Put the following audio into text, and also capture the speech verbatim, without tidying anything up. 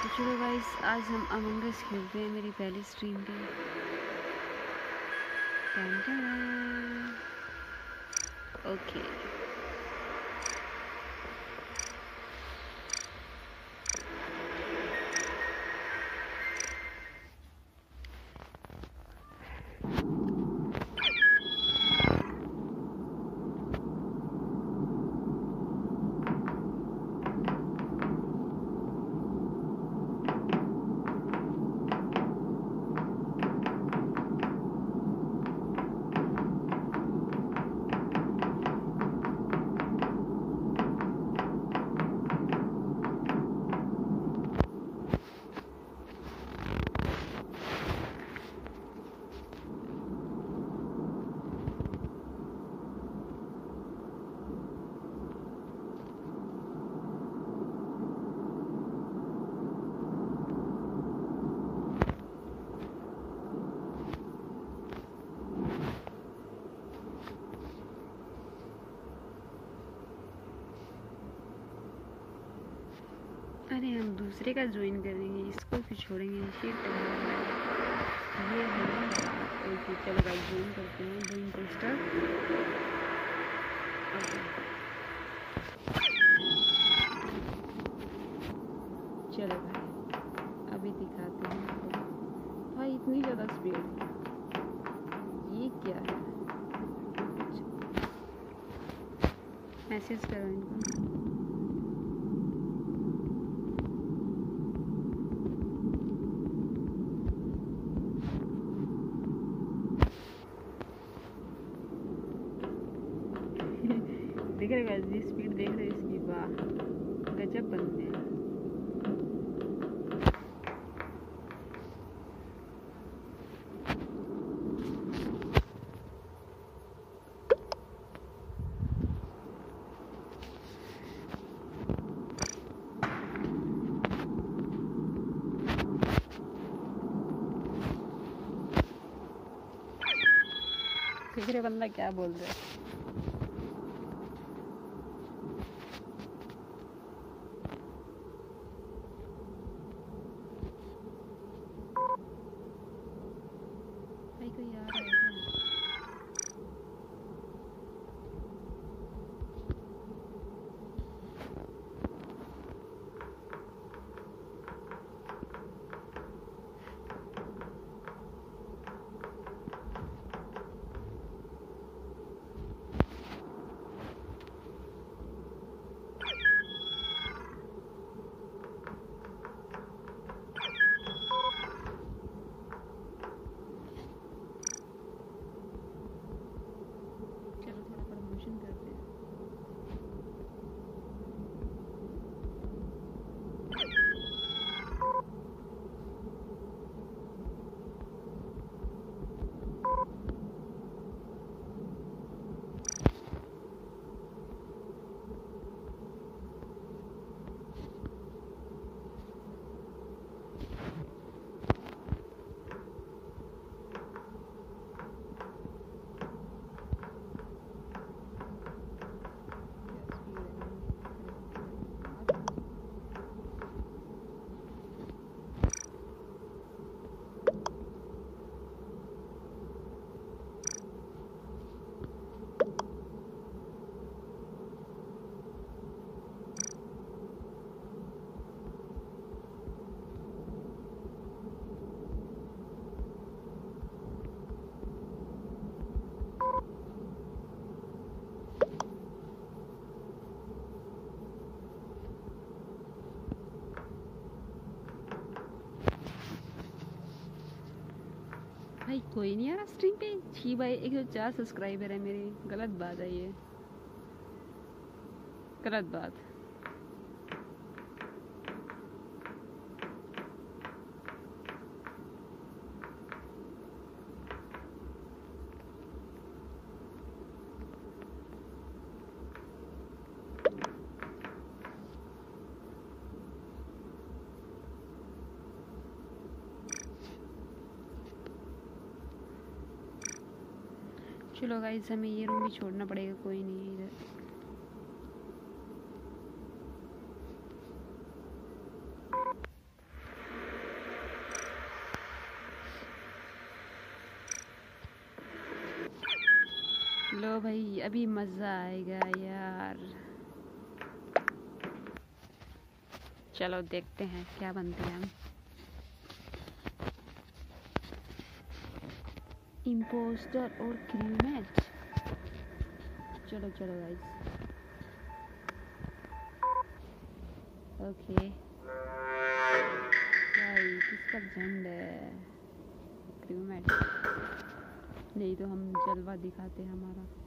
तो चलो गाइस, आज हम अमंग अस खेलते हैं मेरी पहली स्ट्रीम पे। ओके अरे हम दूसरे का ज्वाइन करेंगे, इसको फिर छोड़ेंगे। शिट ये है। ओके चलो गाइस, ज्वाइन करते हैं। ज्वाइन को स्टार्ट। चलो भाई, अभी दिखाते हैं आपको। भाई इतनी ज़्यादा स्पीड, ये क्या है? मैसेज करो इनको। देख रहे गाइस, ये स्पीड देख रहे इसकी, वाह गजब बनते हैं। देख रहे बंदा क्या बोल रहा है। भाई कोई आ रहा है क्या? चलो थोड़ा प्रमोशन करते हैं। भाई कोई नहीं आ रहा स्ट्रीम पे। छी भाई, एक सौ चार सब्सक्राइबर है मेरे। गलत बात है ये, गलत बात। चलो गाइस, हमें ये रूम भी छोड़ना पड़ेगा। कोई नहीं इधर। लो भाई, अभी मज़ा आएगा यार। चलो देखते हैं क्या बनते हैं हम। इम्पोस्टर और क्रीमेट। चलो चलो गाइस। ओके भाई, किसका झंड है? क्रीमेट। नहीं तो हम जलवा दिखाते हैं हमारा।